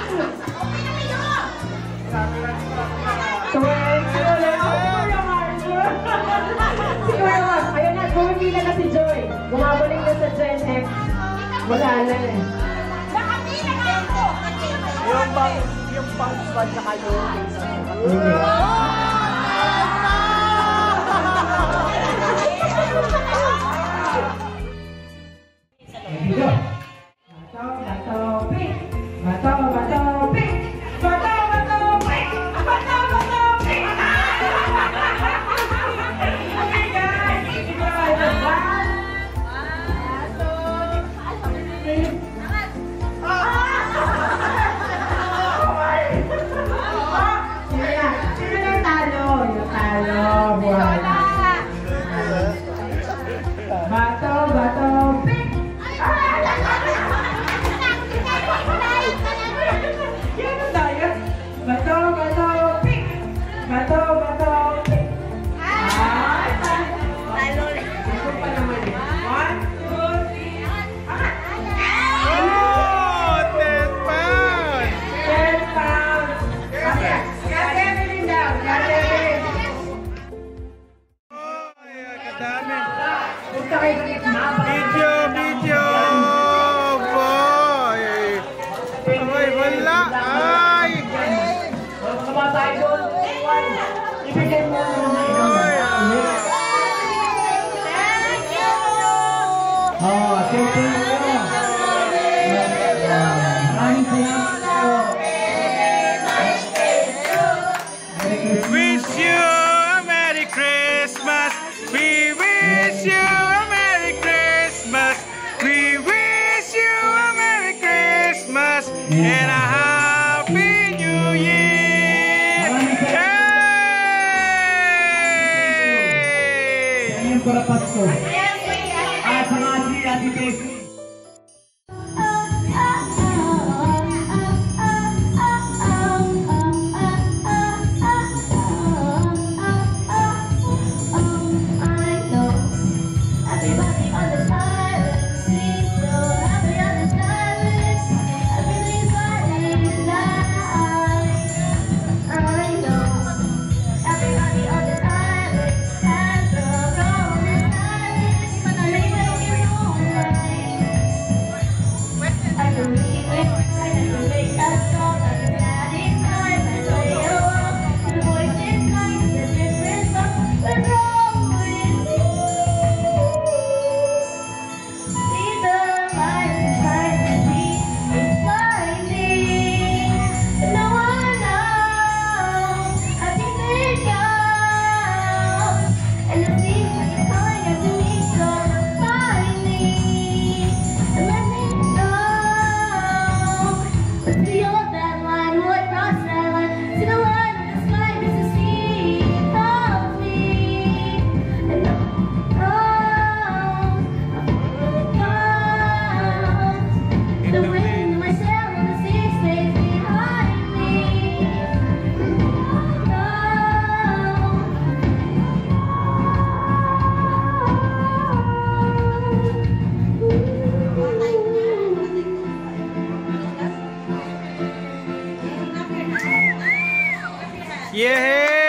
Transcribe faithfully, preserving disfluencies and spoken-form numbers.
Ayun na, bumibila na si Joy. Bumabalik na sa Gen X. Wala na eh. Nakapila na ako! Yung bang, yung bang squad na kayo. Hindi. Bato, bato, pink! Bato, bato, pink! Bato, bato, pink! Bato, bato, pink! Okay guys! Sige guys! One! Sino na talo? Yung talo! Buwan! Bato, bato, pink! Yan ang daya. Bato, bato, pink! Bato, bato, pink! Ay! Talo na. Ito pa naman yun. One, two, three, angat! Oh, ten pounds! ten pounds! Kasi, kasi Evelyn daw. Kasi Evelyn. Oh, ayan, kadami. Punta kayo sa gitna. Video, video! Boy! Ay, wala! Ay! Mga tayo doon. One. Ibigay mo naman. Thank you! Oh, thank you. Maraming salamat po. Wish you a Merry Christmas! We wish you a Merry Christmas! We wish you a Merry Christmas and a Happy New Year! Hey! Ngayon para Pasko. At sa mga si Ate Casey. Yeah!